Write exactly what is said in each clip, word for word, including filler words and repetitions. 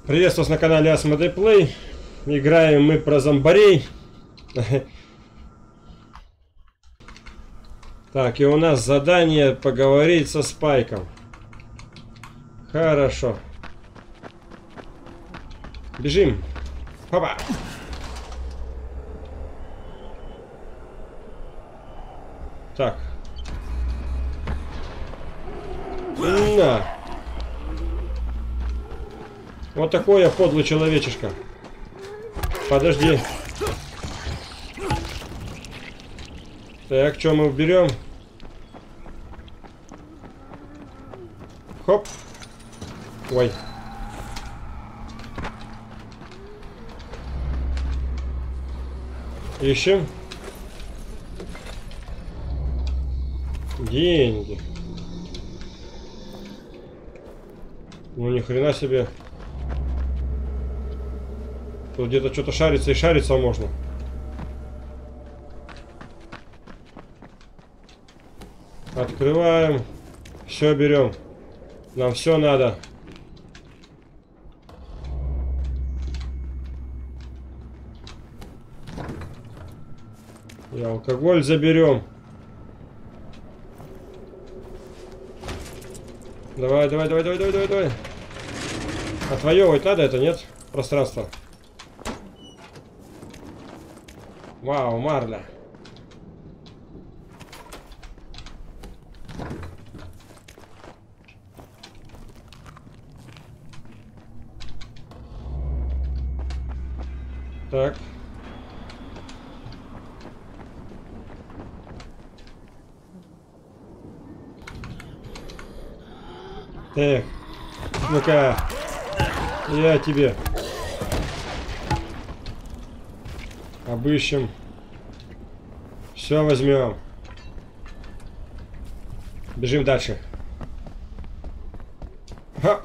Приветствую вас на канале Asmodee Play. Играем мы про зомбарей. Так, и у нас задание поговорить со Спайком. Хорошо. Бежим. Хопа. Так. На. Вот такой я подлый человечишка. Подожди. Так, что мы берем? Хоп. Ой. Ищем. Деньги. Ну ни хрена себе. Тут где-то что-то шарится, и шариться можно. Открываем. Все берем. Нам все надо. И алкоголь заберем. Давай, давай, давай, давай, давай, давай, давай. Отвоевывать надо это, нет? Пространство. Вау, марля. Так. Так. Ну-ка. Я тебе. Обыщем. Все возьмем. Бежим дальше. Ха.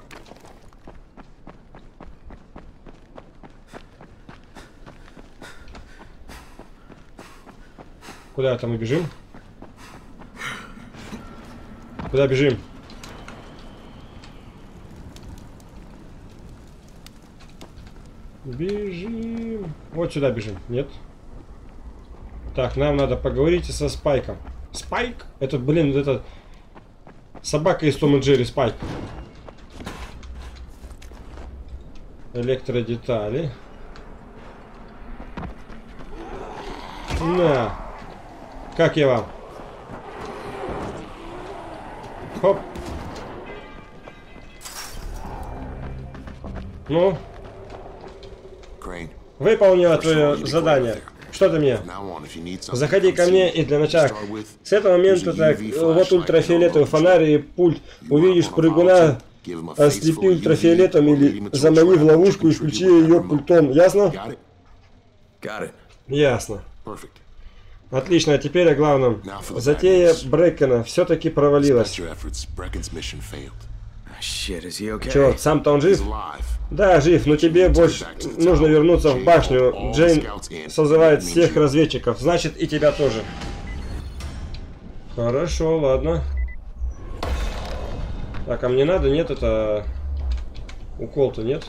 Куда там мы бежим? Куда бежим? Бежим. Вот сюда бежим. Нет? Так, нам надо поговорить со Спайком. Спайк? Это, блин, это собака из Том и Джерри, Спайк. Электродетали. На. Как я вам? Хоп. Ну? Выполнила твое задание. Что ты мне? Заходи ко мне, и для начала с этого момента так, вот ультрафиолетовый фонарь и пульт. Увидишь прыгуна, ослепи ультрафиолетом или замани в ловушку и включи ее пультом. Ясно? Ясно. Отлично, а теперь о главном. Затея Брэкена все-таки провалилась. Черт, сам-то он жив? Да, жив, но тебе больше нужно вернуться в башню. Джейн созывает всех разведчиков, значит и тебя тоже. Хорошо, ладно. Так, а мне надо? Нет, это... Укол-то нет.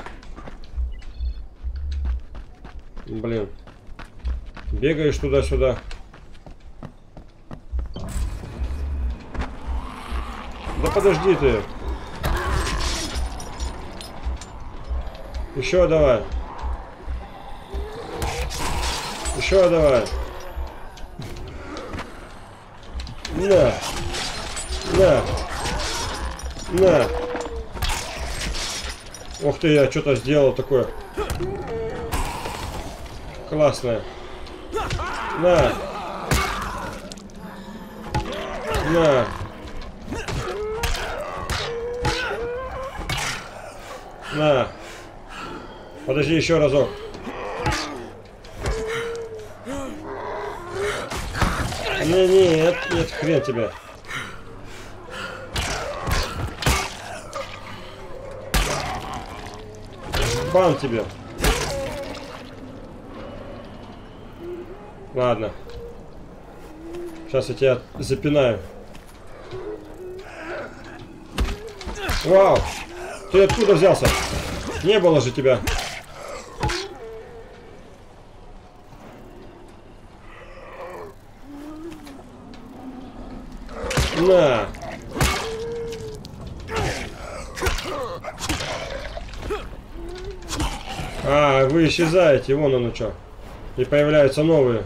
Блин. Бегаешь туда-сюда. Да подожди ты. Еще давай. Еще давай. На. На. На. Ух ты, я что-то сделал такое. Классное. На. На. На. Подожди еще разок. Не, нет, нет, хрен тебя. Бан тебе. Ладно. Сейчас я тебя запинаю. Вау! Ты откуда взялся? Не было же тебя. На. А, вы исчезаете, вон оно что. И появляются новые.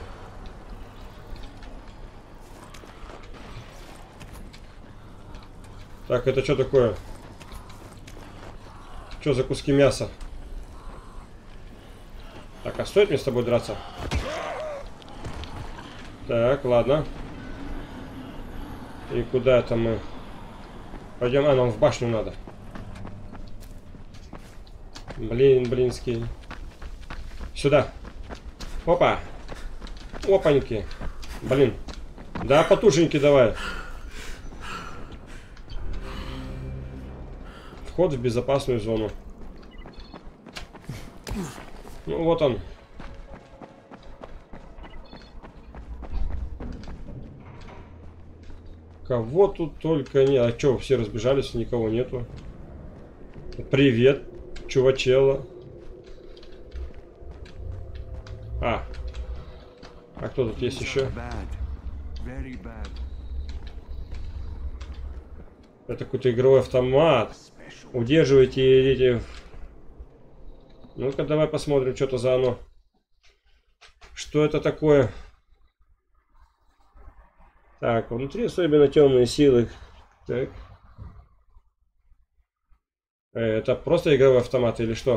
Так, это что такое? Что за куски мяса? Так, а стоит мне с тобой драться? Так, ладно. И куда это мы? Пойдем, а, нам в башню надо. Блин, блинский. Сюда. Опа. Опаньки. Блин. Да, потушеньки давай. Вход в безопасную зону. Ну, вот он. Кого тут только нет. А что, все разбежались, никого нету. Привет, чувачело. А. А кто тут есть еще? Это какой-то игровой автомат. Удерживайте эти... Ну-ка, давай посмотрим, что-то за оно. Что это такое? Так, внутри особенно темные силы. Так. Это просто игровой автомат или что?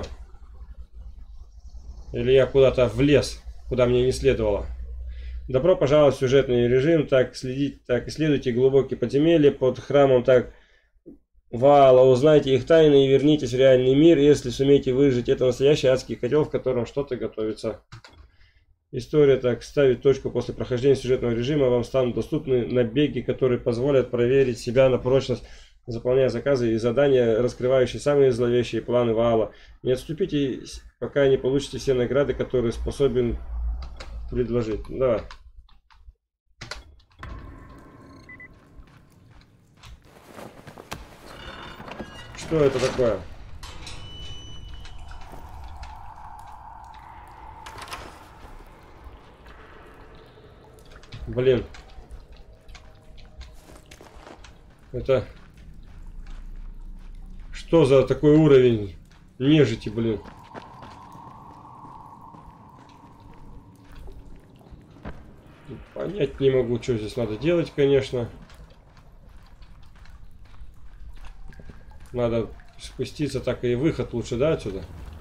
Или я куда-то влез, куда мне не следовало? Добро пожаловать в сюжетный режим. Так, следите, так, исследуйте глубокие подземелья под храмом. Так, Ваала, узнайте их тайны и вернитесь в реальный мир, если сумеете выжить. Это настоящий адский котел, в котором что-то готовится. История, так, ставить точку после прохождения сюжетного режима. Вам станут доступны набеги, которые позволят проверить себя на прочность, заполняя заказы и задания, раскрывающие самые зловещие планы Ваала. Не отступите, пока не получите все награды, которые способен предложить. Давай. Что это такое? Блин. Это... Что за такой уровень нежити, блин? Понять не могу, что здесь надо делать, конечно. Надо спуститься, так и выход лучше, да, отсюда?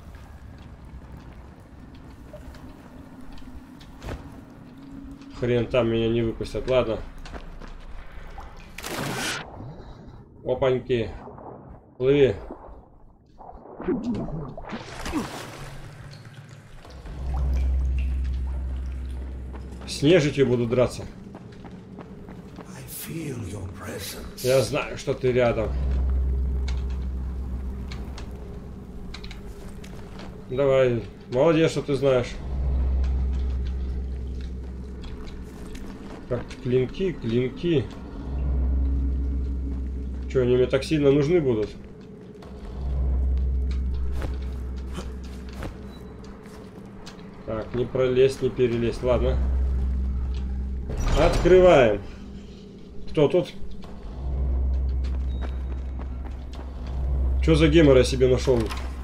Хрен там меня не выпустят. Ладно. Опаньки. Плыви. С нежитью буду драться. Я знаю, что ты рядом. Давай. Молодец, что ты знаешь. Как клинки, клинки. Что, они мне так сильно нужны будут? Так, не пролезть, не перелезть. Ладно. Открываем. Кто тут? Что за гемор я себе нашел?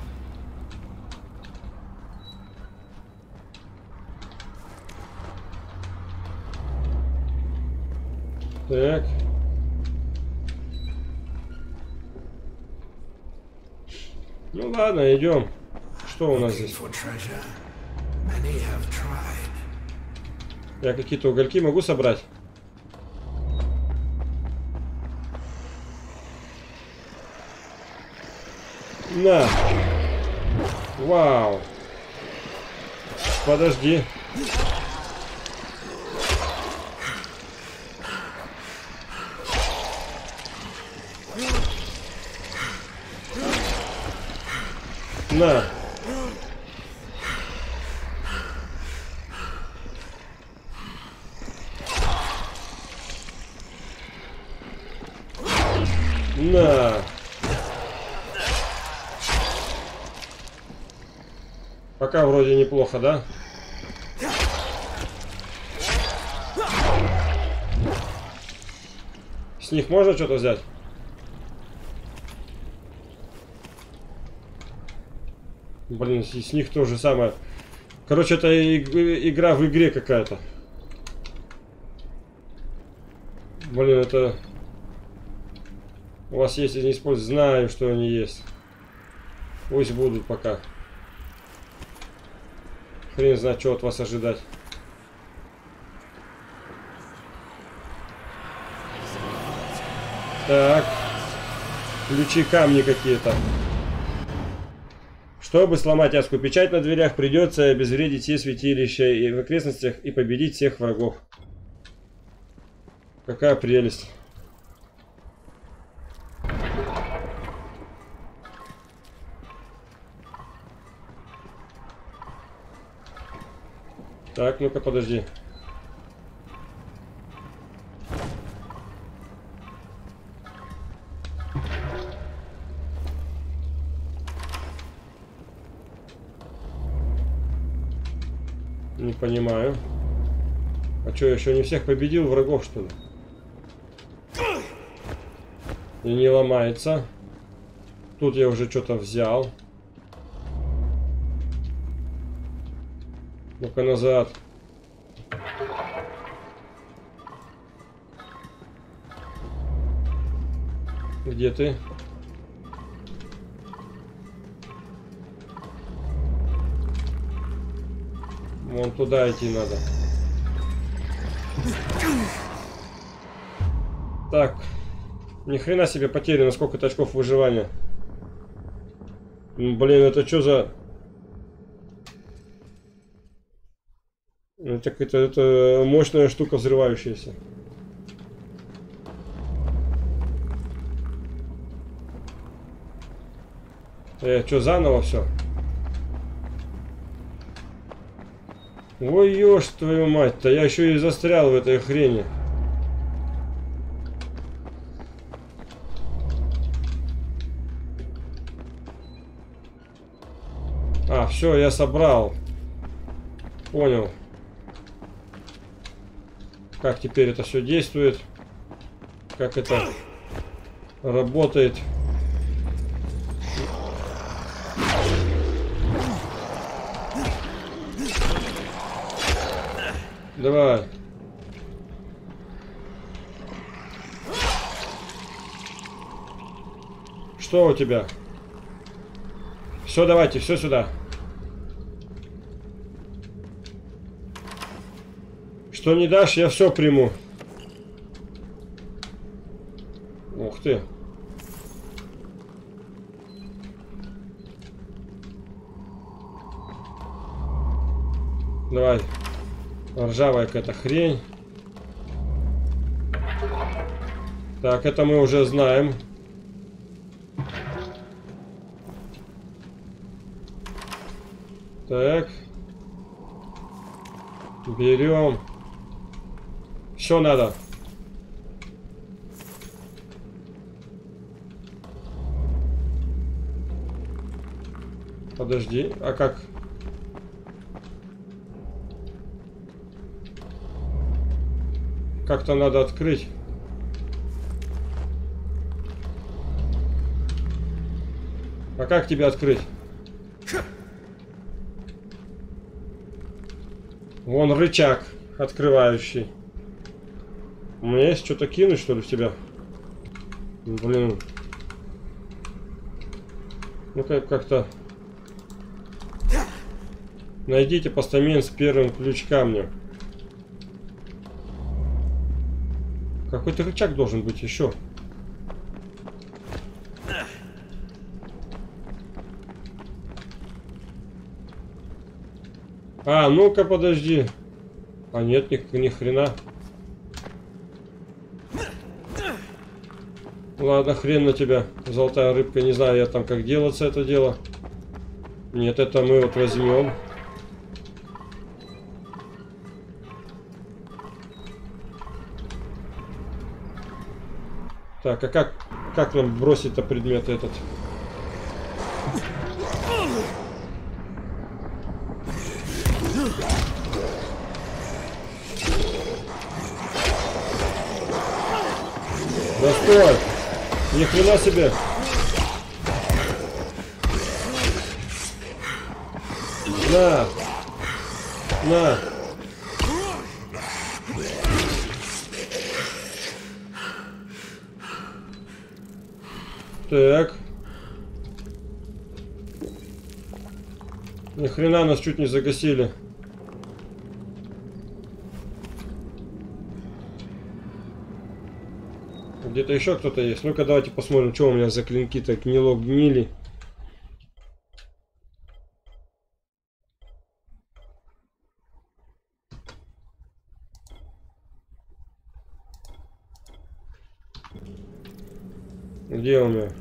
Так. Ну ладно, идем. Что у нас здесь? Я какие-то угольки могу собрать? На. Вау. Подожди. На. На. пока вроде неплохо, да? С них можно что-то взять? Блин, с них то же самое. Короче, это игра в игре какая-то. Блин, это... У вас есть, я не использую. Знаю, что они есть. Пусть будут пока. Хрен знает, что от вас ожидать. Так. Ключи, камни какие-то. Чтобы сломать адскую печать на дверях, придется обезвредить все святилища и в окрестностях и победить всех врагов. Какая прелесть. Так, ну-ка, подожди. Не понимаю. А что, еще не всех победил врагов, что ли? И не ломается. Тут я уже что-то взял. Ну-ка назад. Где ты? Вон туда идти надо. Так. Ни хрена себе потери, на сколько очков выживания. Блин, это что за... Это, это, это мощная штука взрывающаяся. Э, что, заново все? Ой, ешь твою мать-то, я еще и застрял в этой хрени. А, все, я собрал. Понял. Как теперь это все действует? Как это работает? Давай. Что у тебя? Все, давайте, все сюда. Что не дашь, я все приму. Ух ты. Давай. Ржавая какая-то хрень. Так, это мы уже знаем. Так. Берем. Все надо. Подожди, а как? Как-то надо открыть. А как тебе открыть? Вон рычаг открывающий. У меня есть что-то кинуть, что ли, в тебя? Блин. Ну как как-то. Найдите постамент с первым ключ камнем. Какой-то рычаг должен быть еще. А, ну-ка, подожди. А нет, ни, ни хрена. Ладно, хрен на тебя, золотая рыбка. Не знаю я там, как делаться это дело. Нет, это мы вот возьмем. Так, а как, как нам бросить-то предмет этот? Да стой! Ни хрена себе! На! На! Так. Ни хрена нас чуть не загасили. Где-то еще кто-то есть. Ну-ка, давайте посмотрим, что у меня за клинки-то гнило гнили. Где у меня?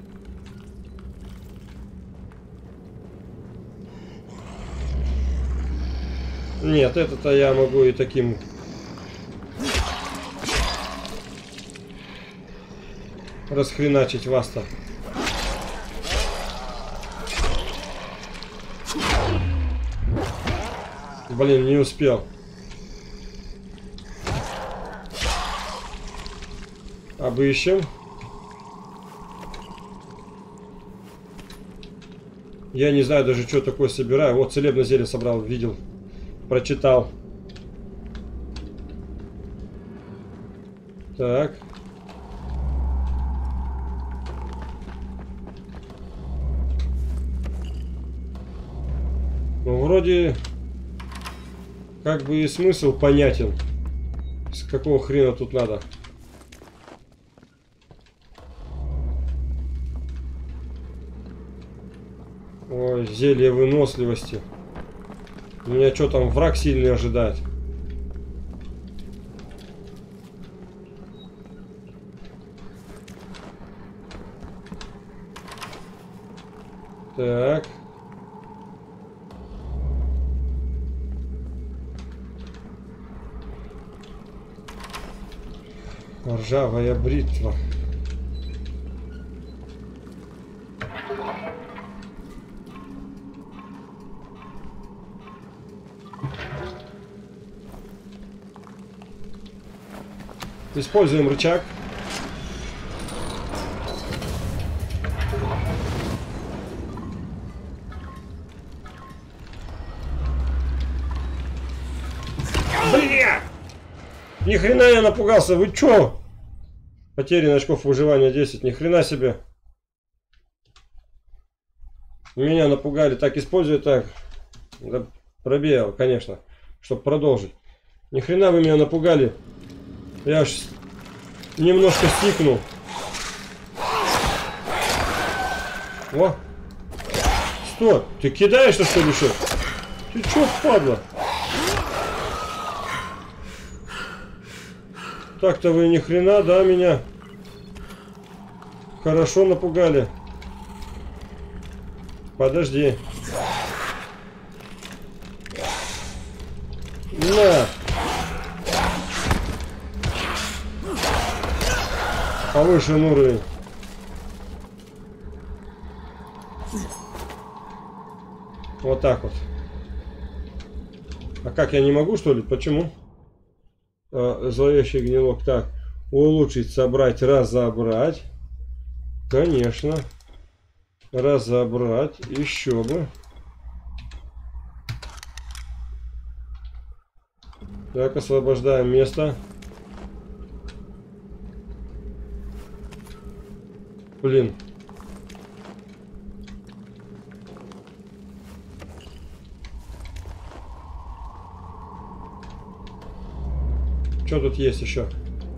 Нет, это-то я могу и таким. Расхреначить вас-то. Блин, не успел. Обыщем. Я не знаю даже, что такое собираю. Вот целебное зелье собрал, видел, прочитал. Так. Ну, вроде, как бы и смысл понятен. С какого хрена тут надо? Ой, зелье выносливости. Меня что там, враг сильный ожидает? Так. Ржавая бритва. Используем рычаг. Бля! Ни хрена я напугался, вы чё? Потеряно очков выживания десять, ни хрена себе. Меня напугали, так использую так. Да, пробел, конечно, чтобы продолжить. Ни хрена вы меня напугали. Я аж немножко стикнул. О! Стой! Ты кидаешься, что ли, что? Ты чё, падла? Так-то вы ни хрена, да, меня хорошо напугали. Подожди. На! Повышен уровень. Вот так вот. А как, я не могу, что ли? Почему? А, зловещий гнилок. Так, улучшить, собрать, разобрать. Конечно. Разобрать. Еще бы. Так, освобождаем место. Блин. Что тут есть еще?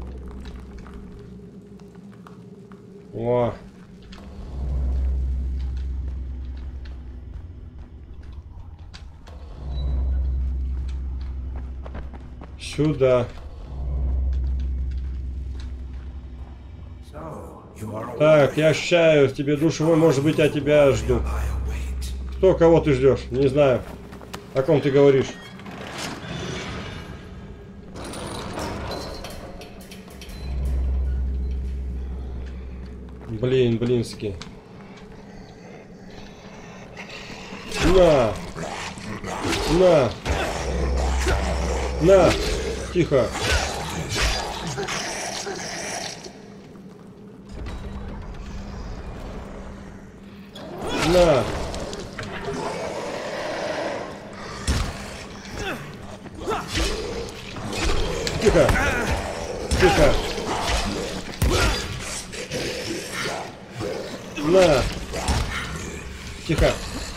О. Сюда. Так, я ощущаю в тебе душевой, может быть, я тебя жду. Кто, кого ты ждешь? Не знаю. О ком ты говоришь? Блин, блински. На! На! На! Тихо! На! Тихо! Тихо! На! Тихо!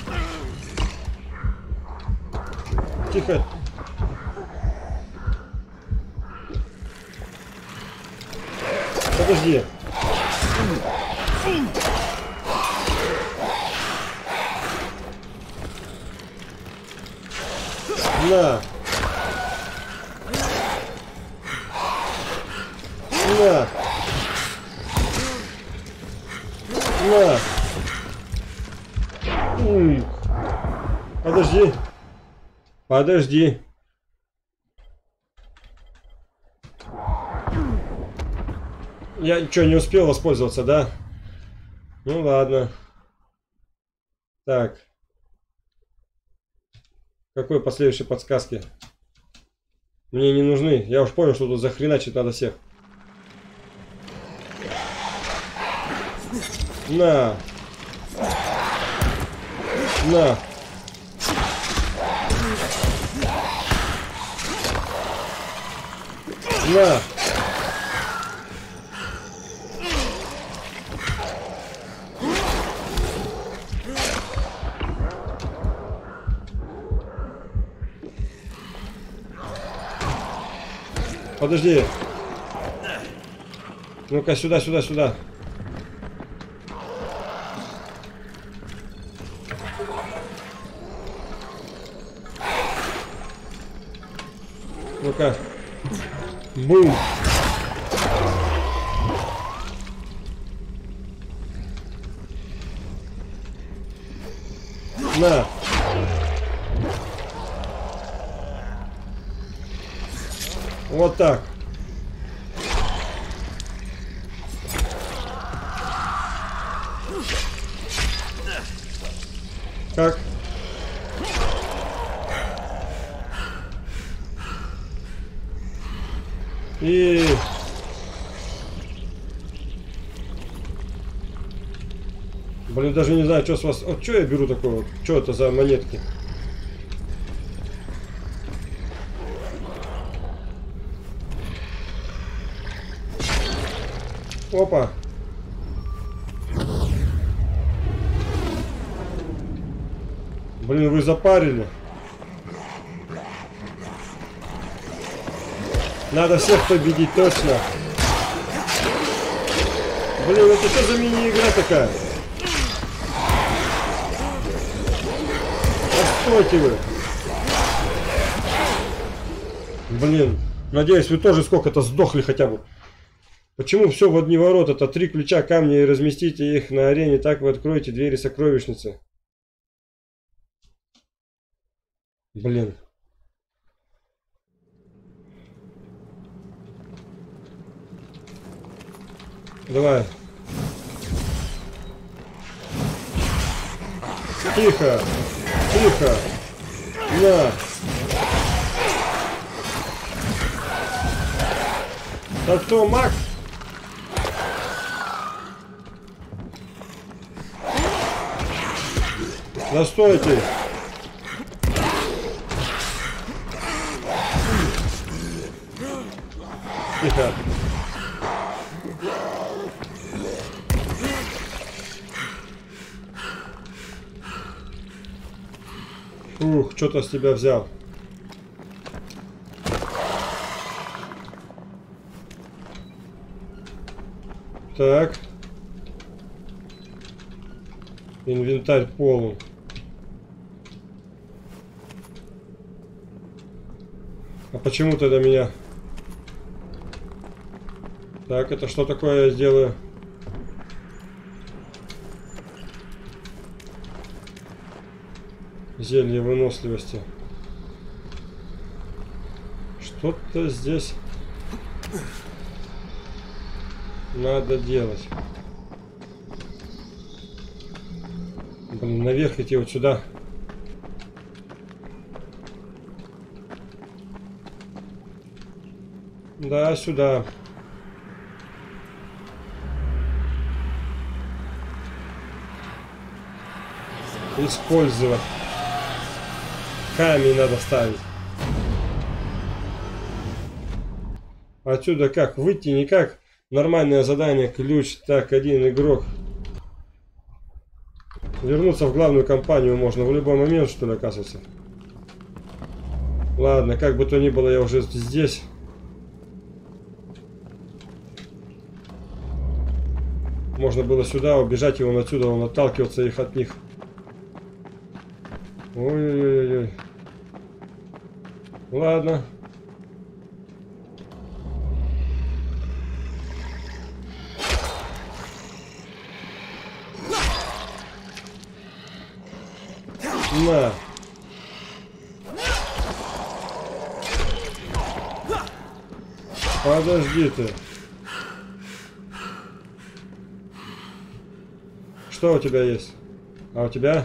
Тихо! Подожди! На! На! На! М. Подожди! Подожди! Я что, не успел воспользоваться, да? Ну ладно. Так. Какой последующей подсказки? Мне не нужны. Я уж понял, что тут захреначить надо всех. На. На. На. Подожди. Ну-ка, сюда, сюда, сюда. Ну-ка. Бум. На. Вот так. Как? И... Блин, даже не знаю, что с вас... Вот что я беру такого? Что это за монетки? Опа. Блин, вы запарили. Надо всех победить, точно. Блин, это что за мини-игра такая? Постойте вы. Блин, надеюсь, вы тоже сколько-то сдохли хотя бы. Почему все в одни ворота? Это три ключа, камни, и разместите их на арене, так вы откроете двери сокровищницы. Блин. Давай. Тихо. Тихо. На. Так кто, маг? Да стойте. Тихо. Ух, что-то с тебя взял. Так. Инвентарь полон. А почему тогда меня... Так, это что такое я сделаю? Зелье выносливости. Что-то здесь надо делать. Блин, наверх идти, вот сюда. Да, сюда. Использовать. Камень надо ставить. Отсюда как? Выйти никак. Нормальное задание. Ключ. Так, один игрок. Вернуться в главную компанию можно в любой момент, что ли, оказывается. Ладно, как бы то ни было, я уже здесь. Можно было сюда убежать, и он отсюда, он отталкиваться их от них. Ой-ой-ой. Ладно. На. Подожди ты. Что у тебя есть? А у тебя?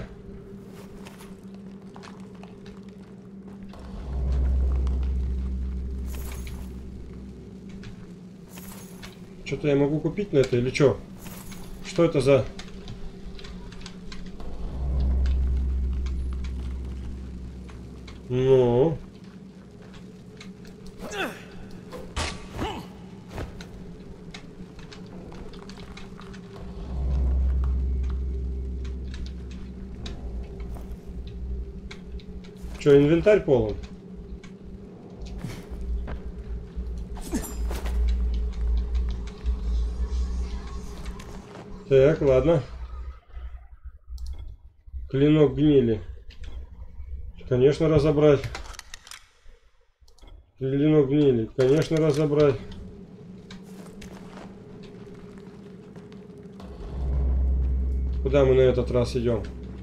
Что-то я могу купить на это или что? Что это за... Ну... Что, инвентарь полон? Так, ладно. Клинок гнили. Конечно, разобрать. Клинок гнили. Конечно, разобрать. Куда мы на этот раз идем?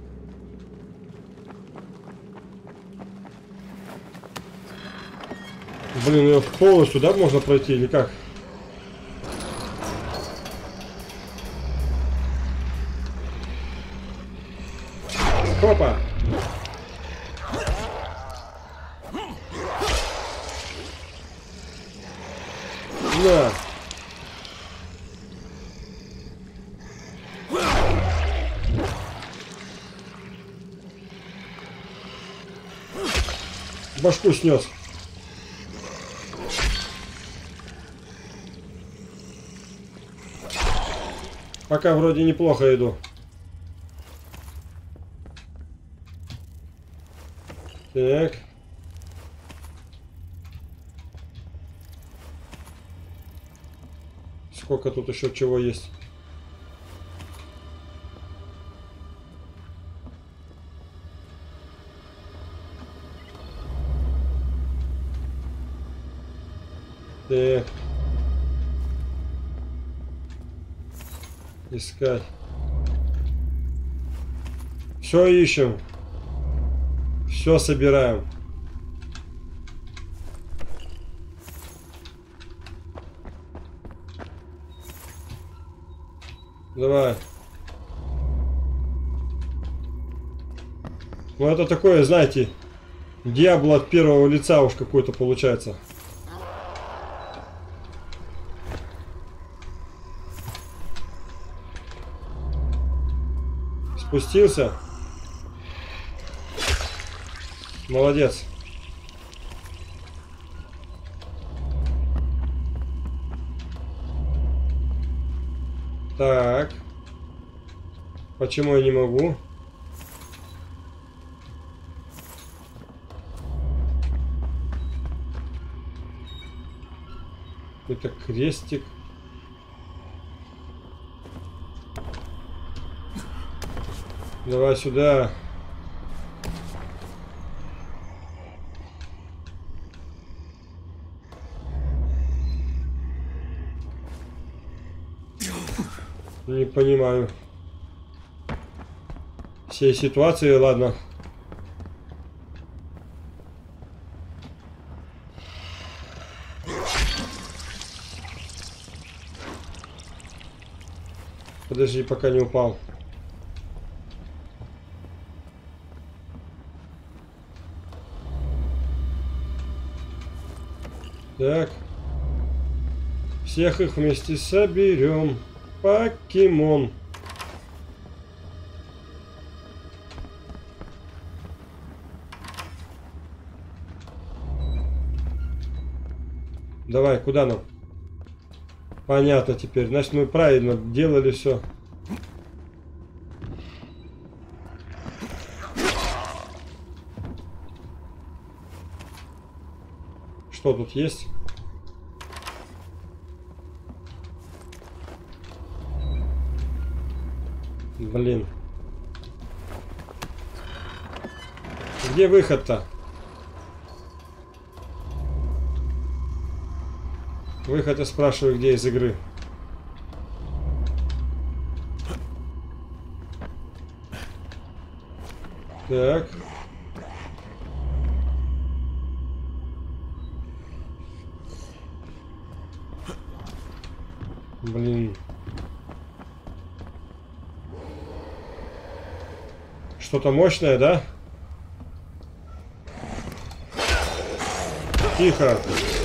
Блин, ее полностью, да, можно пройти или как? Опа! На! Башку снес. Пока вроде неплохо иду. Так. Сколько тут еще чего есть? Так. Искать. Все ищем. Все собираем. Давай. Ну это такое, знаете, Диабло от первого лица уж какой-то получается. Спустился. Молодец. Так. Почему я не могу? Это крестик. Давай сюда. Не понимаю всей ситуации, ладно. Подожди, пока не упал. Так. Всех их вместе соберем. Покемон. Давай, куда нам? Понятно теперь. Значит, мы правильно делали все. Что тут есть? Блин. Где выход-то? Выход, я спрашиваю, где из игры. Так. Блин. Что-то мощное, да? Тихо.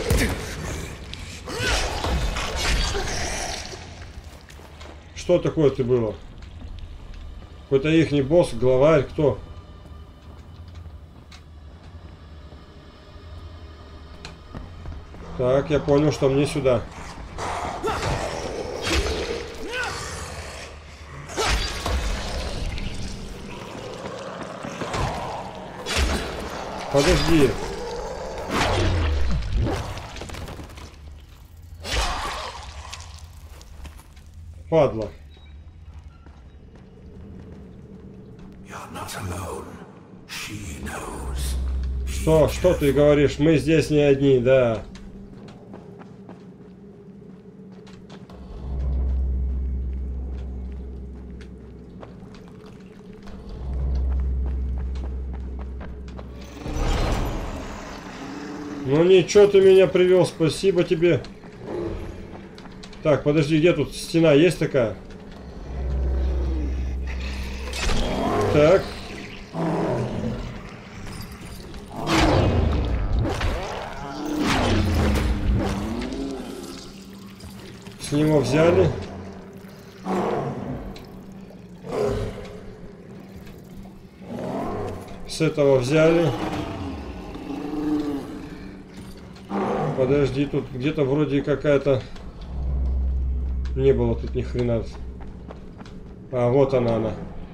Что такое-то было? Какой-то ихний босс, главарь, кто? Так, я понял, что мне сюда. Подожди. Падла. Что? Что ты говоришь? Мы здесь не одни, да. Ну ничего, ты меня привел, спасибо тебе. Так, подожди, где тут стена есть такая? Так. С него взяли. С этого взяли. Подожди, тут где-то вроде какая-то... Не было тут ни хрена. А, вот она, она.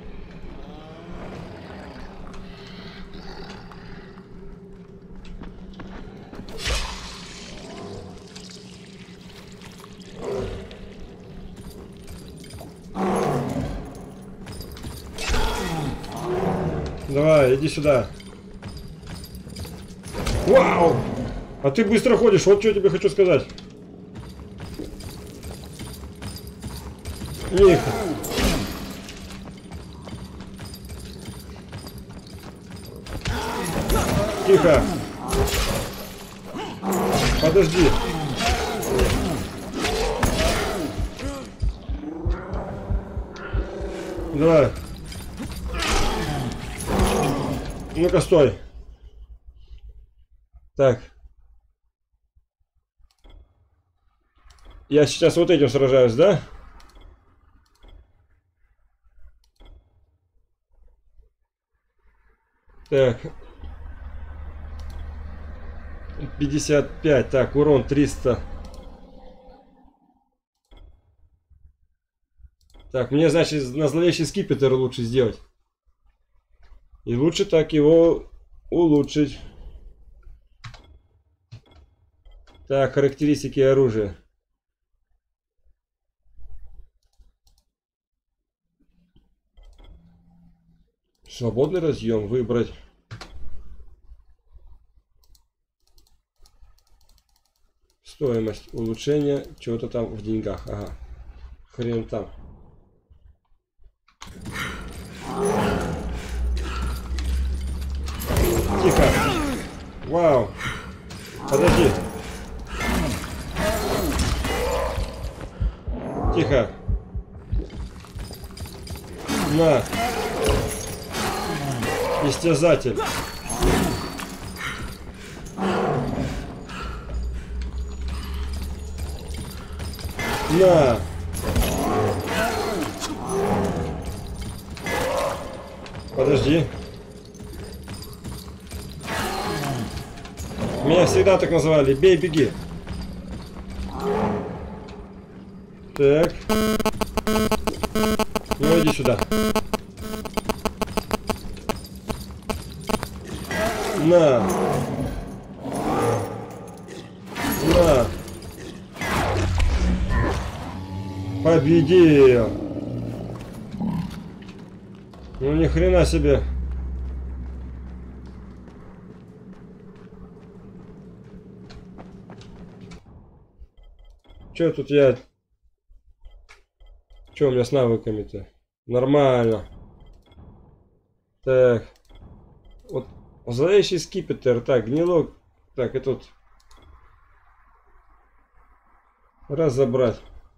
Давай, иди сюда. Вау! А ты быстро ходишь, вот что я тебе хочу сказать. Тихо. Тихо. Подожди. Давай. Ну-ка, стой. Так. Я сейчас вот этим сражаюсь, да? Так. пятьдесят пять. Так, урон триста. Так, мне, значит, на зловещий скипетр лучше сделать. И лучше так его улучшить. Так, характеристики оружия. Свободный разъем выбрать. Стоимость улучшения чего-то там в деньгах. Ага. Хрен там. Тихо. Вау. Подожди. Тихо. На. Истязатель. На! Подожди. Меня всегда так называли. Бей, беги. Так. Ну иди сюда. На. На. Победил. Ну ни хрена себе. Че тут я? Че у меня с навыками-то? Нормально. Так. Вот. Зловещий скипетр. Так, гнилок. Так, и тут. Разобрать.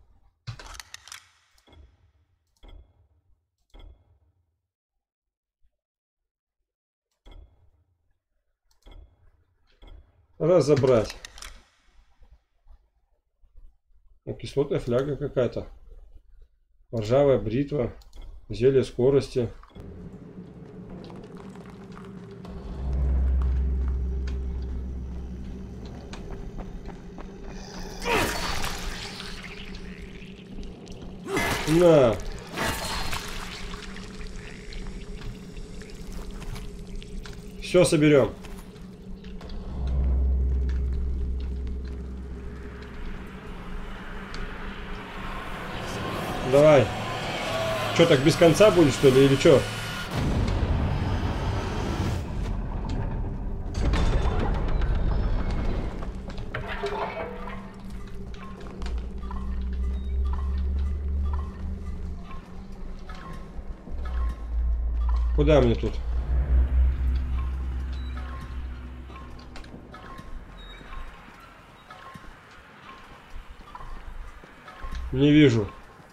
Разобрать. О, кислотная фляга какая-то. Ржавая бритва. Зелье скорости. На. Все соберем. Давай. Что, так без конца будет, что ли, или что? Куда мне тут? Не вижу.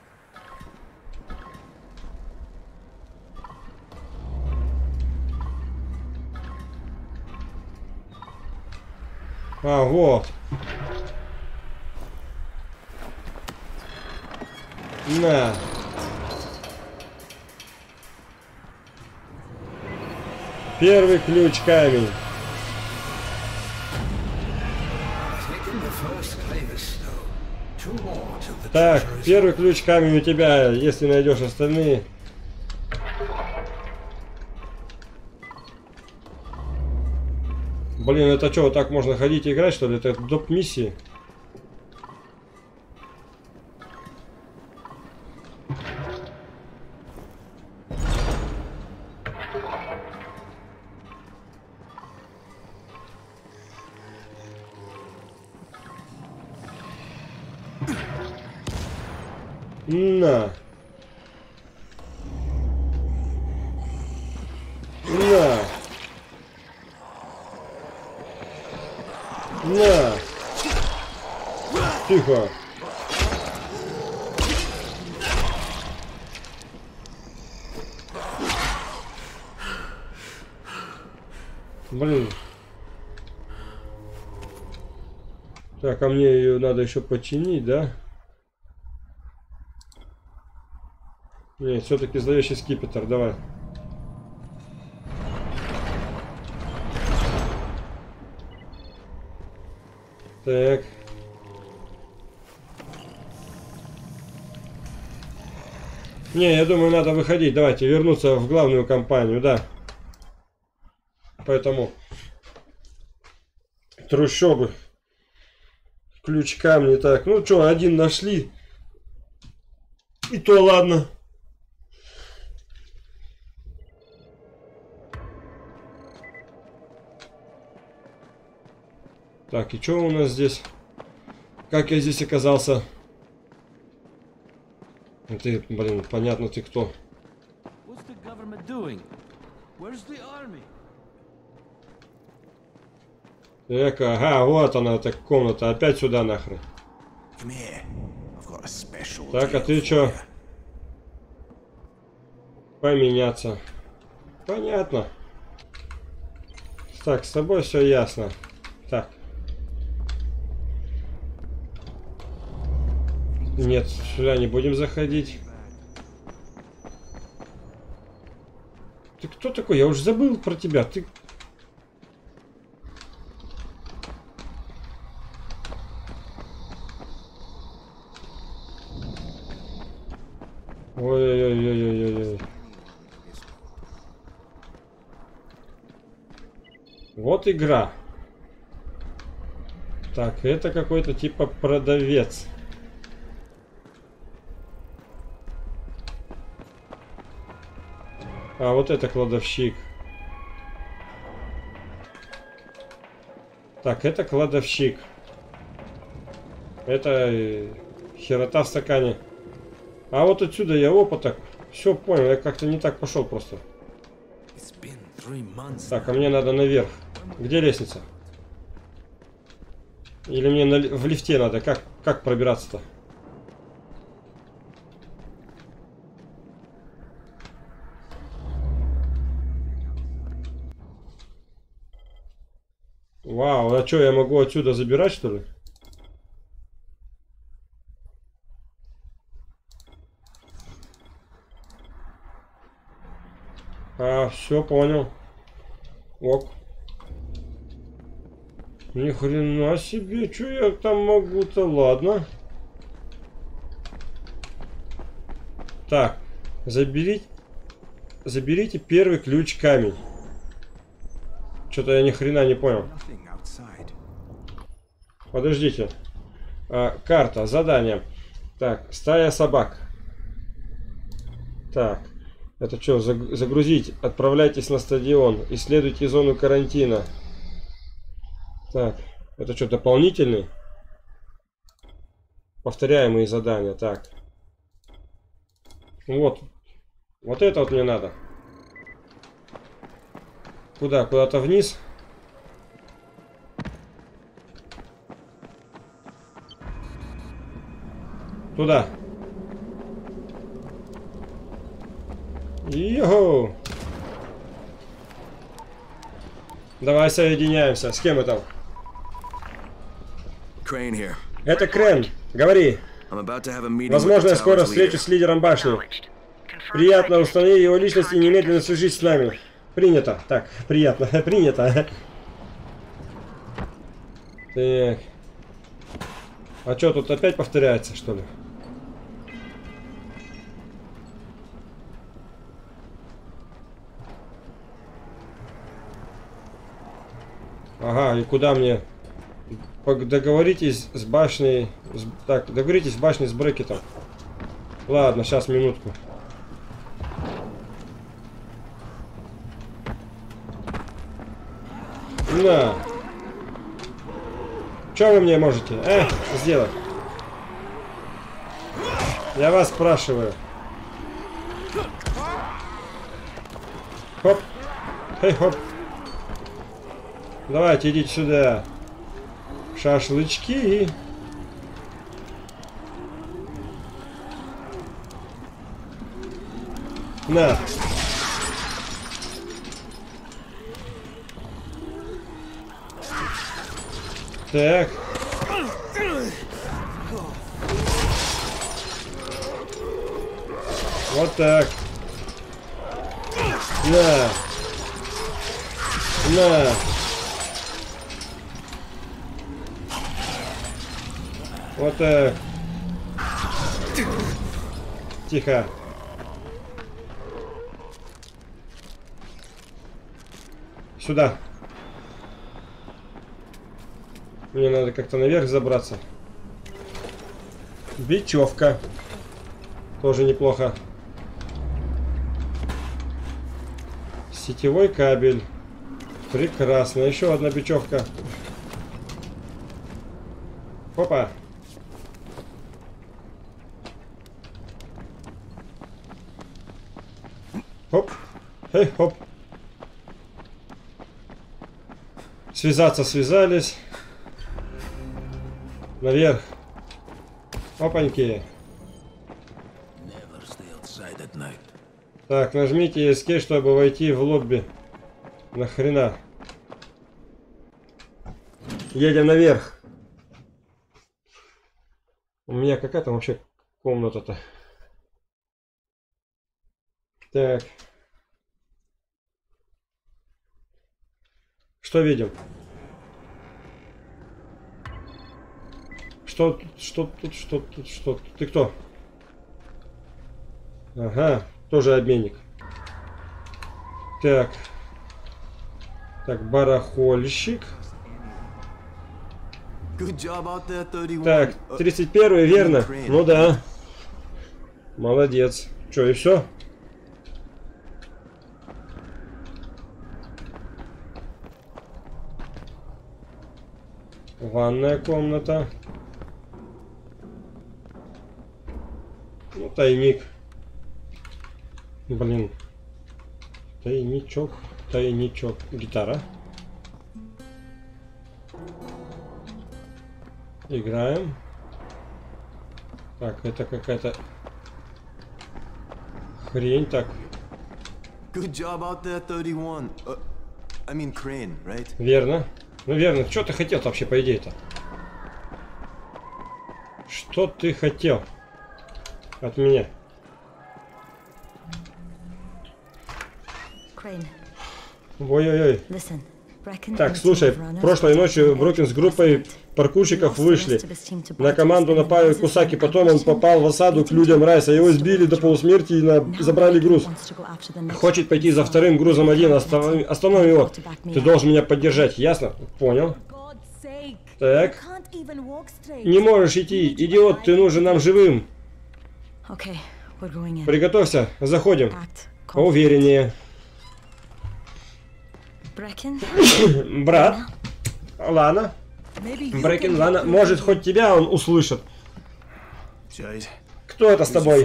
А, вот. На. Первый ключ камень. Так, первый ключ камень у тебя, если найдешь остальные. Блин, это что, вот так можно ходить и играть, что ли? Это доп. Миссии. На. На. На. Тихо. Блин. Так, а мне ее надо еще починить, да? Нет, все-таки зловещий скипетр, давай. Так. Не, я думаю, надо выходить. Давайте вернуться в главную компанию, да. Поэтому трущобы. Ключ камни. Так, ну что, один нашли. И то ладно. Так, и что у нас здесь? Как я здесь оказался? Ты, блин, понятно, ты кто? Так, ага, вот она, так комната. Опять сюда нахрен. Так, а ты что? Поменяться. Понятно. Так, с тобой все ясно. Так. Нет, сюда не будем заходить. Ты кто такой? Я уже забыл про тебя. Ты... Ой-ой-ой-ой-ой-ой. Вот игра. Так, это какой-то типа продавец. А вот это кладовщик. Так, это кладовщик. Это херота в стакане. А вот отсюда я опыта. Все понял, я как-то не так пошел просто. Так, а мне надо наверх. Где лестница? Или мне на, в лифте надо? Как, как пробираться-то? Вау, а что, я могу отсюда забирать, что ли? А, все, понял. Ок. Ни хрена себе, что я там могу-то, ладно. Так, заберите, заберите первый ключ камень. Что-то я ни хрена не понял. Подождите. А, карта, задание. Так, стая собак. Так, это что, загрузить? Отправляйтесь на стадион. Исследуйте зону карантина. Так, это что, дополнительный? Повторяемые задания, так. Вот. Вот это вот мне надо. Куда? Куда-то вниз? Туда. Йоу! Давай соединяемся. С кем мы там? Это Крен. Говори. Возможно, я скоро встречусь с лидером башни. Приятно, установи его личность и немедленно свяжись с нами. Принято. Так, приятно. Принято. Так. А что, тут опять повторяется, что ли? Ага, и куда мне? Договоритесь с башней... С... Так, договоритесь с башней с Брекетом. Ладно, сейчас, минутку. На. Что вы мне можете, э, сделать? Я вас спрашиваю. Хоп. Эй, хоп. Давайте, идите сюда. Шашлычки. На. Так. Вот так. На. На. Вот так. Тихо. Сюда. Мне надо как-то наверх забраться. Бечевка. Тоже неплохо. Сетевой кабель. Прекрасно. Еще одна бечевка. Опа. Хоп. Эй, хоп. Связаться связались. Наверх. Опаньки. Так, нажмите эскейп, чтобы войти в лобби. Нахрена. Едем наверх. У меня какая там вообще комната-то? Так. Что видим? Что тут, что тут, что тут, что тут? Ты кто? Ага, тоже обменник. Так. Так, барахольщик. Так, тридцать первый, верно? Ну да. Молодец. Че, и все? Ванная комната. Ну, тайник. Блин. Тайничок. Тайничок. Гитара. Играем. Так, это какая-то хрень. Так. Верно. Ну верно. Что ты хотел вообще, по идее-то? Что ты хотел от меня? Ой-ой-ой. Так, слушай, прошлой ночью Брокен с группой паркурщиков вышли на команду, напали Кусаки, потом он попал в осаду к людям Райса, его сбили до полусмерти и на... забрали груз. Хочет пойти за вторым грузом один, Останов... останови его. Ты должен меня поддержать, ясно? Понял. Так. Не можешь идти, идиот, ты нужен нам живым. Приготовься, заходим. Увереннее. Брат, Лана. Брекен, Лана. Может, хоть тебя он услышит. Кто это с тобой?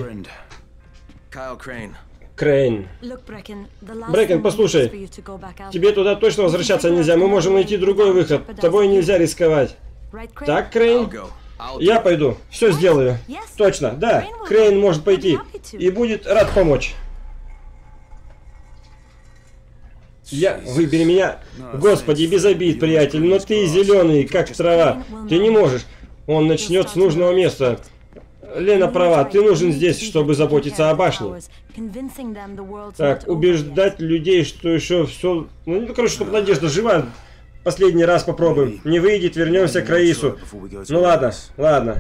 Крейн. Брекен, послушай. Тебе туда точно возвращаться нельзя. Мы можем найти другой выход. Тобой нельзя рисковать. Так, Крейн? Я пойду. Все сделаю. Точно, да. Крейн может пойти. И будет рад помочь. Я... Выбери меня. Господи, без обид, приятель, но ты зеленый, как трава. Ты не можешь. Он начнет с нужного места. Лена права, ты нужен здесь, чтобы заботиться о башне. Так, убеждать людей, что еще все... Ну, короче, чтобы Надежда жива. Последний раз попробуем. Не выйдет, вернемся к Раису. Ну ладно, ладно.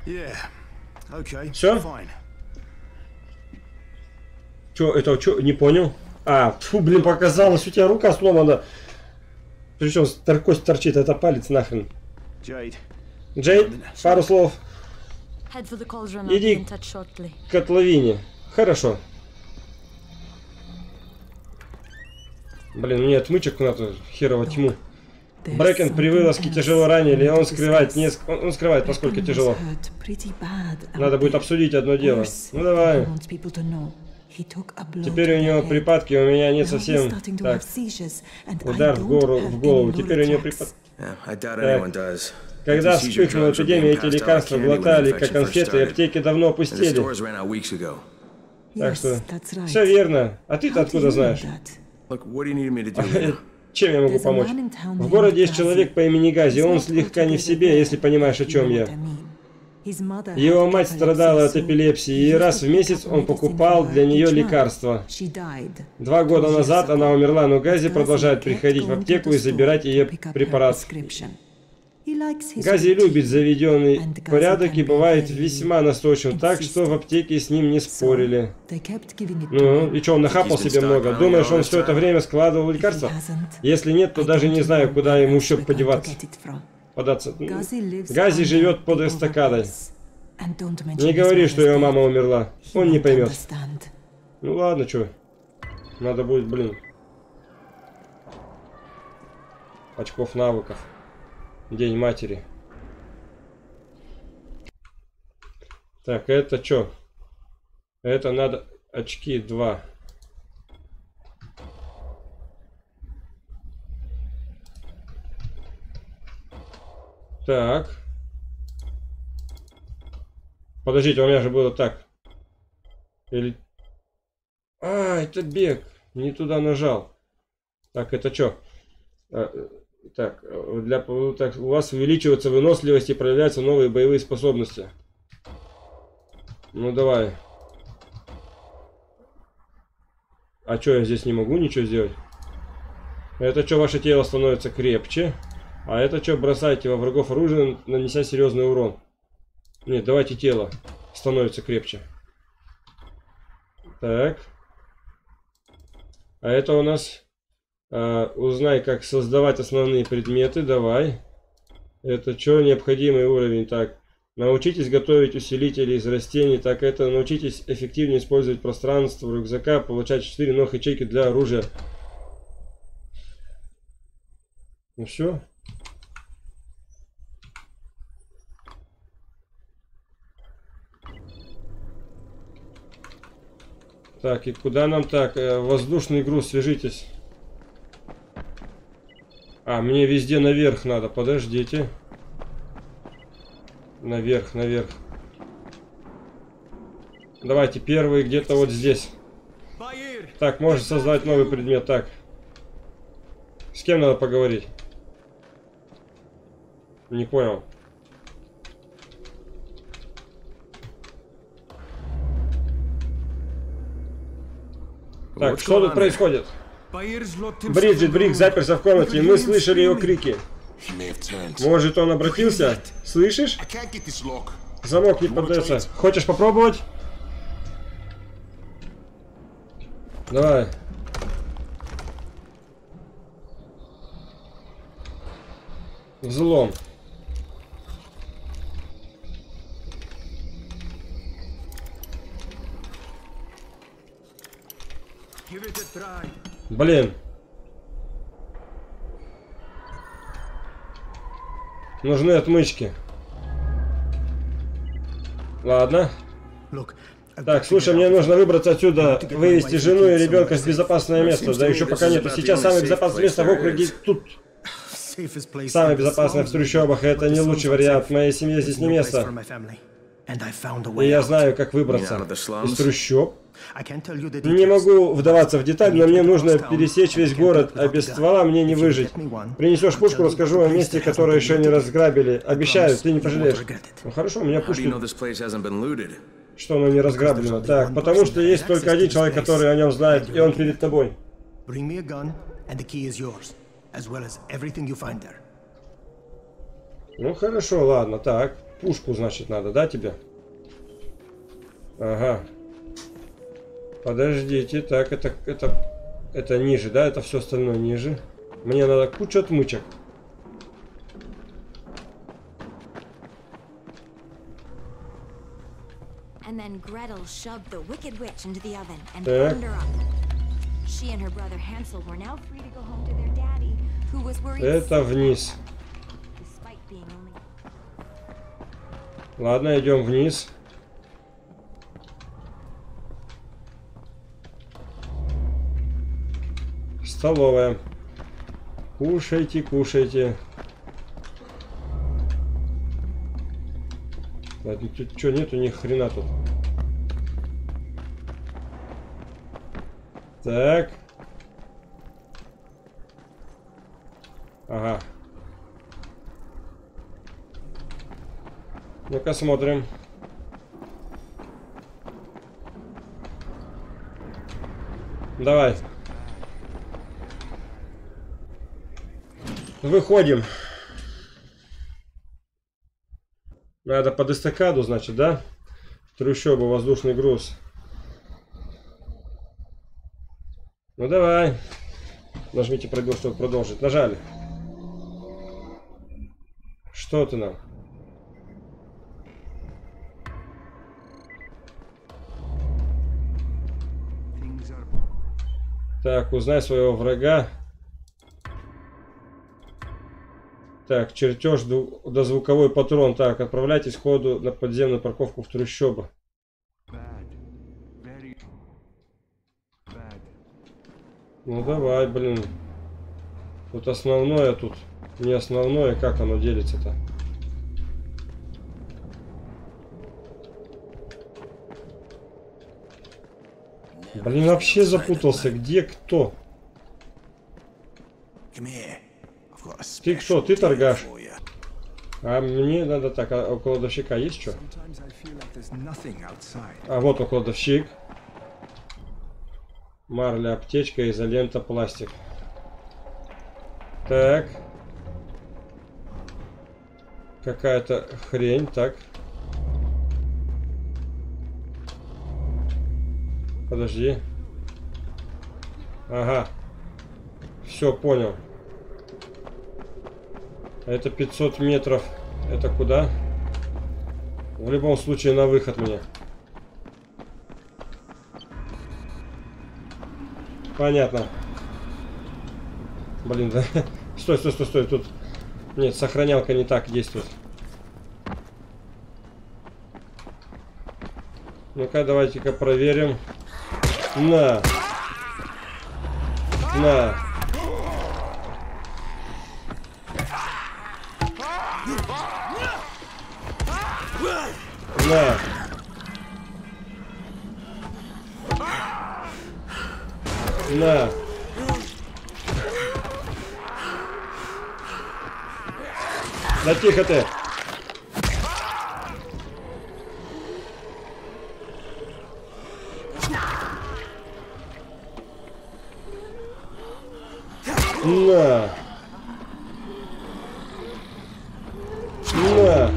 Все? Че, это, что, не понял? А, фу, блин, показалось, у тебя рука сломана. Причем кость торчит, это палец нахрен. Джейд, пару слов. Иди к котловине. Хорошо. Блин, мне отмычек надо, херово тьму. Брекен при вылазке тяжело ранили, он скрывает, не, он скрывает, насколько тяжело. Надо будет обсудить одно дело. Ну давай. Теперь у него припадки, у меня нет совсем... Так. Удар в голову, в голову. Теперь у него припадки. Так. Когда вспыхнула эпидемия, эти лекарства глотали, как конфеты, и аптеки давно опустели. Так что... Все верно. А ты-то откуда знаешь? Чем я могу помочь? В городе есть человек по имени Гази, он слегка не в себе, если понимаешь, о чем я. Его мать страдала от эпилепсии, и раз в месяц он покупал для нее лекарства. Два года назад она умерла, но Гази продолжает приходить в аптеку и забирать ее препарат. Гази любит заведенный порядок и бывает весьма настойчив, так что в аптеке с ним не спорили. Ну, и что, он нахапал себе много? Думаешь, он все это время складывал лекарства? Если нет, то даже не знаю, куда ему еще подеваться. Податься. Гази живет под эстакадой. Не говори, что его мама умерла. Он не поймет. Ну ладно, что. Надо будет, блин. Очков навыков. День матери. Так, это что? Это надо... Очки два. Так. Подождите, у меня же было так. Или... А, это бег. Не туда нажал. Так, это что? А, так, для, так, у вас увеличивается выносливость и проявляются новые боевые способности. Ну давай. А что, я здесь не могу ничего сделать? Это что, ваше тело становится крепче. А это что, бросайте во врагов оружие, нанеся серьезный урон. Нет, давайте тело становится крепче. Так. А это у нас... А, узнай, как создавать основные предметы. Давай. Это что, необходимый уровень? Так. Научитесь готовить усилители из растений. Так, это научитесь эффективнее использовать пространство рюкзака. Получать четыре новых ячейки для оружия. Ну все. Так, и куда нам так? Воздушный груз, свяжитесь. А, мне везде наверх надо, подождите. Наверх, наверх. Давайте, первый где-то вот здесь. Так, можно создать новый предмет. Так. С кем надо поговорить? Не понял. Так, что тут происходит? Бриджит Брик заперся в комнате, и мы слышали его крики. Может, он обратился? Слышишь? Замок не поддается. Хочешь попробовать? Давай. Взлом. Блин. Нужны отмычки. Ладно. Так, слушай, мне нужно выбраться отсюда, вывести жену и ребенка в безопасное место. Да еще пока нету. Сейчас самое безопасное место в округе тут. Самое безопасное в трущобах. Это не лучший вариант. Моей семье здесь не место. И я знаю, как выбраться из трущоб. Не могу вдаваться в детали, но мне нужно пересечь весь город, а без ствола мне не выжить. Принесешь пушку, расскажу о месте, которое еще не разграбили. Обещаю, ты не пожалеешь. Ну хорошо, у меня пушки. Что оно не разграблено? Так, потому что есть только один человек, который о нем знает, и он перед тобой. Ну хорошо, ладно, так. Пушку, значит, надо, да, тебе? Ага. Подождите, так, это, это, это ниже, да? Это все остальное ниже. Мне надо кучу отмычек. Так. Это вниз. Ладно, идем вниз. Столовая. Кушайте, кушайте. Ладно, тут что, нету ни хрена тут. Так. Ага. Ну-ка смотрим. Давай. Выходим. Надо под эстакаду, значит, да? Трущоба, воздушный груз. Ну давай. Нажмите пробел, чтобы продолжить. Нажали. Что ты нам? Так, узнай своего врага. Так, чертеж, дозвуковой патрон. Так, отправляйтесь к ходу на подземную парковку в трущобах. Ну давай, блин. Тут основное, тут не основное. Как оно делится-то? Блин, вообще запутался. Где кто? Ты кто? Ты торгаш? А мне надо так, а у кладовщика есть что? А вот он, кладовщик. Марля, аптечка, изолента, пластик. Так. Какая-то хрень, так. Подожди. Ага. Все, понял. Это пятьсот метров. Это куда? В любом случае на выход мне. Понятно. Блин, да. Стой, стой, стой, стой. Тут... Нет, сохранялка не так действует. Ну-ка, давайте-ка проверим. На. На. На. На. Да тихо ты. На. На.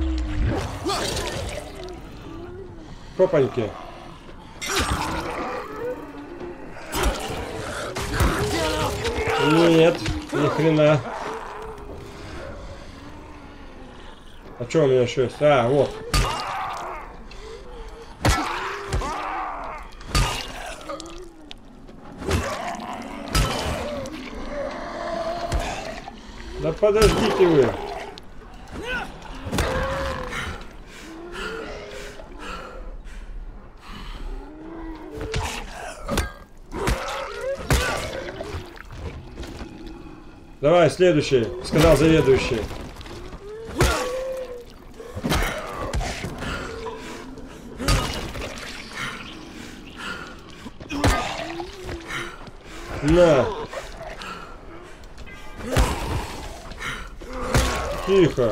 Хопаньки. Нет, ни хрена. А что у меня еще есть? А, вот. Да подождите вы. Давай, следующий, сказал заведующий. На. Тихо.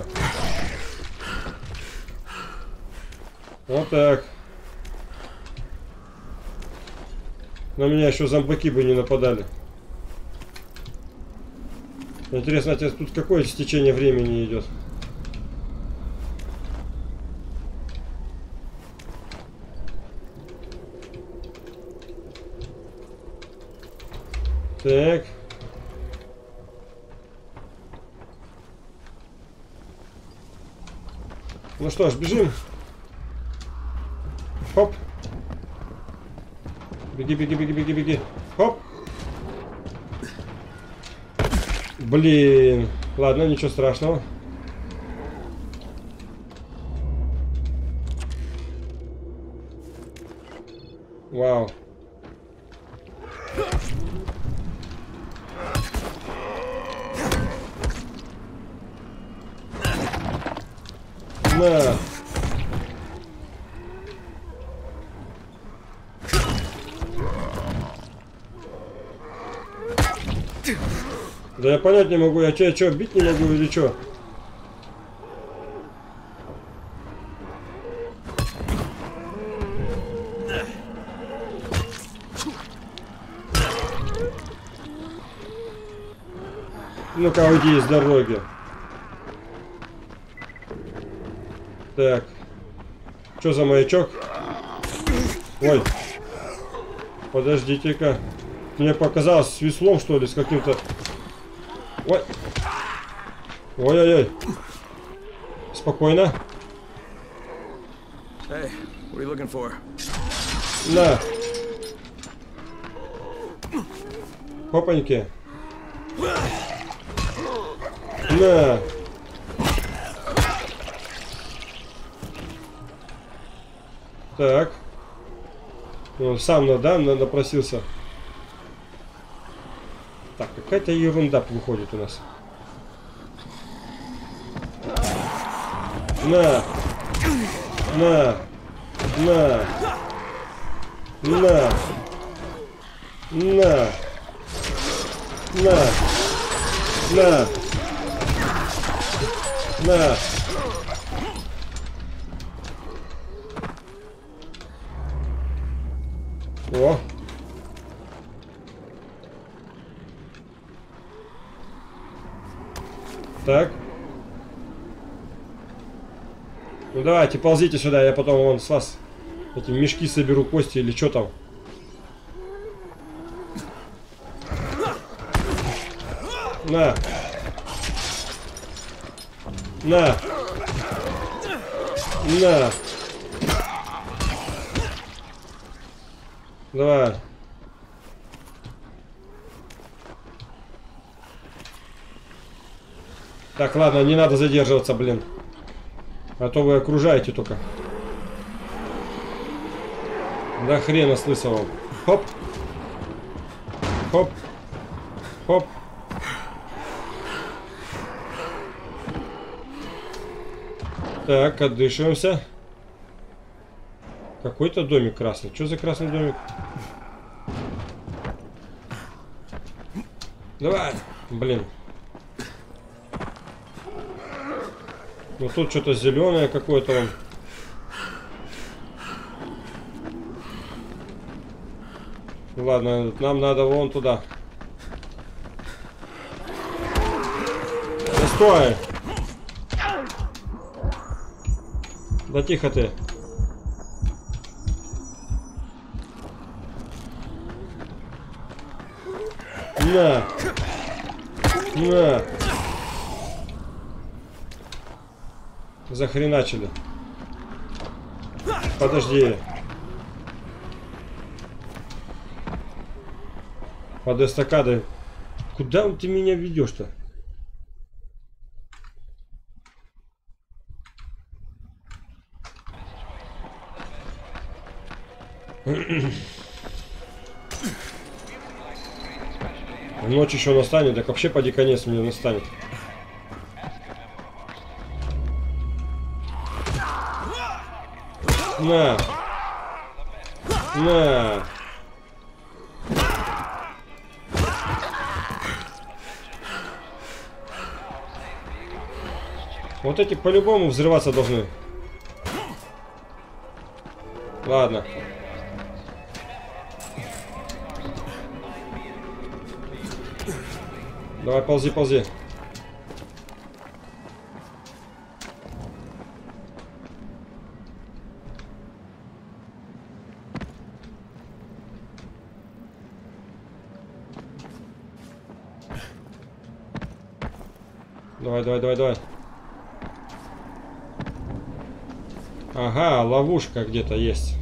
Вот так. На меня еще зомбаки бы не нападали. Интересно, а тут какое стечение времени идет? Так. Ну что ж, бежим. Хоп. Беги, беги, беги, беги, беги. Хоп. Блин. Ладно, ничего страшного. Вау. На. Да я понять не могу, я че, че, бить не могу или что? Ну-ка, уйди из дороги. Так. Что за маячок? Ой. Подождите-ка. Мне показалось с веслом, что ли, с каким-то... Ой. Ой-ой-ой. Спокойно. Hey, what are you looking for? На. Хопаньки. На. Так. Он сам, да, напросился. Так, какая-то ерунда выходит у нас. На. На. На. На. На. На. На. На. О. Так. Ну давайте, ползите сюда, я потом вон с вас эти мешки соберу, кости или что там. На. На. На. Давай. Так, ладно, не надо задерживаться, блин. А то вы окружаете только. Да хрена с лысого. Хоп. Хоп. Хоп. Так, отдышиваемся. Какой-то домик красный. Что за красный домик? Давай. Блин. Ну тут что-то зеленое какое-то он. Ладно, нам надо вон туда. Да стой! Да тихо ты. На! На! Захреначили. Подожди. Под эстакадой. Куда ты меня ведешь-то? Ночь еще настанет, так вообще поди конец мне настанет. На! На! Вот эти по-любому взрываться должны. Ладно. Давай, ползи, ползи. Давай, давай, давай, давай. Ага, ловушка где-то есть.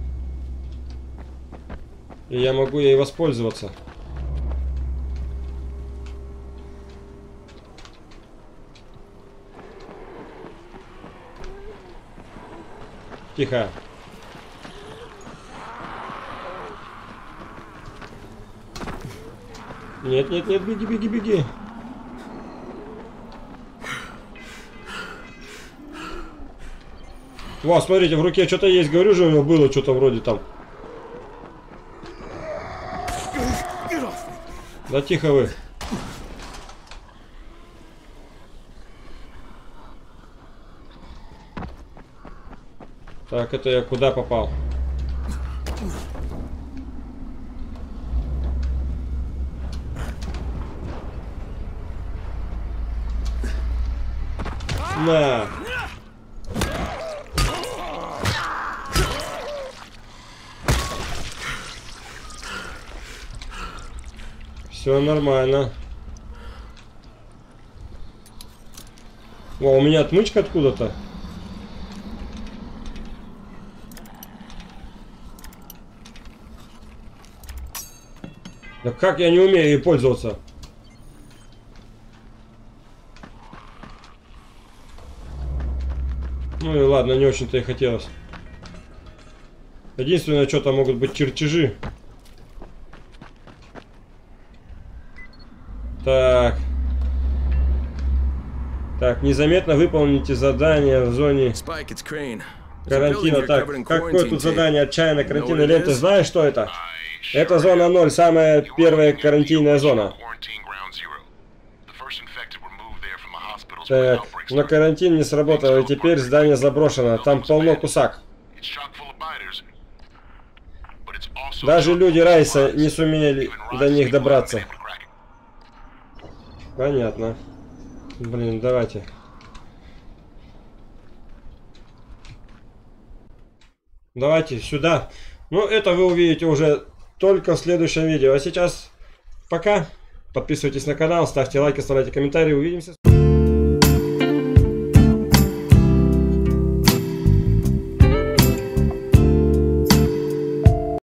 И я могу ей воспользоваться. Тихо. Нет, нет, нет, беги, беги, беги. Во, смотрите, в руке что-то есть. Говорю же, у него было что-то вроде там. Да тихо вы. Так, это я куда попал? На. Все нормально. О, у меня отмычка откуда-то. Да как я не умею ей пользоваться? Ну и ладно, не очень-то и хотелось. Единственное, что там могут быть чертежи. Так. Так, незаметно выполните задание в зоне карантина. Так, какое тут задание? Отчаянно карантинной ленты. Знаешь, что это? Это зона ноль, самая первая карантинная зона. Так, но карантин не сработал, и теперь здание заброшено. Там полно кусак. Даже люди Райса не сумели до них добраться. Понятно. Блин, давайте. Давайте сюда. Ну, это вы увидите уже только в следующем видео. А сейчас пока. Подписывайтесь на канал, ставьте лайки, оставляйте комментарии. Увидимся.